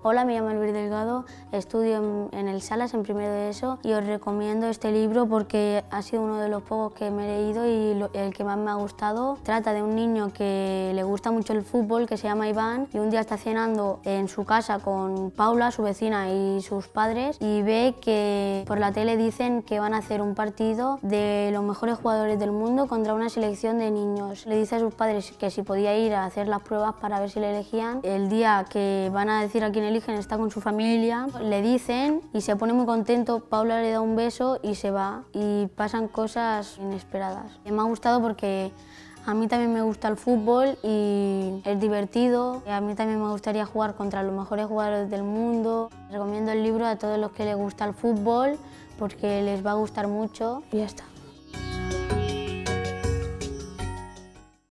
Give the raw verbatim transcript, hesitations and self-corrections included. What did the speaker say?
Hola, me llamo Elvir Delgado, estudio en, en el Salas en primero de ESO y os recomiendo este libro porque ha sido uno de los pocos que me he leído y lo, el que más me ha gustado. Trata de un niño que le gusta mucho el fútbol, que se llama Iván, y un día está cenando en su casa con Paula, su vecina, y sus padres, y ve que por la tele dicen que van a hacer un partido de los mejores jugadores del mundo contra una selección de niños. Le dice a sus padres que si podía ir a hacer las pruebas para ver si le elegían. El día que van a decir a quién eligen está con su familia, le dicen y se pone muy contento. Paula le da un beso y se va, y pasan cosas inesperadas. Me ha gustado porque a mí también me gusta el fútbol y es divertido. A mí también me gustaría jugar contra los mejores jugadores del mundo. Recomiendo el libro a todos los que les gusta el fútbol porque les va a gustar mucho y ya está.